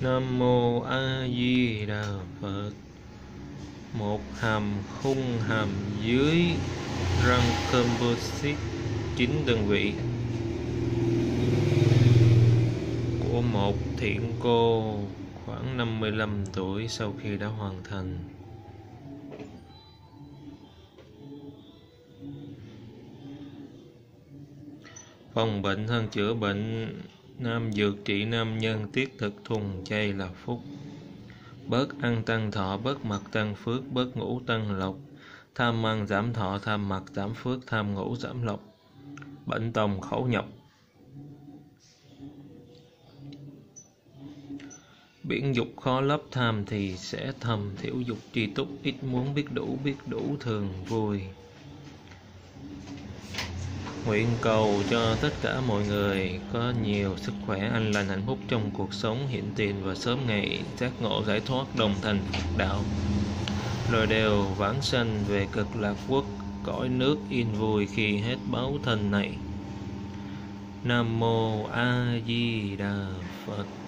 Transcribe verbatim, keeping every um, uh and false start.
Nam mô A Di Đà Phật. Một hàm khung hàm dưới răng composite chín đơn vị của một thiện cô khoảng năm mươi lăm tuổi sau khi đã hoàn thành. Phòng bệnh hơn chữa bệnh. Nam dược trị nam nhân, tiết thực thuần chay là phúc. Bớt ăn tăng thọ, bớt mặc tăng phước, bớt ngủ tăng lộc. Tham ăn giảm thọ, tham mặc giảm phước, tham ngủ giảm lộc. Bệnh tòng khẩu nhọc. Biển dục khó lấp, tham thì sẽ thầm, thiểu dục tri túc, ít muốn biết đủ, biết đủ thường vui. Nguyện cầu cho tất cả mọi người có nhiều sức khỏe, an lành, hạnh phúc trong cuộc sống hiện tiền và sớm ngày giác ngộ giải thoát, đồng thành Phật đạo, rồi đều vãng sanh về cực lạc quốc, cõi nước yên vui khi hết báo thân này. Nam mô A Di Đà Phật.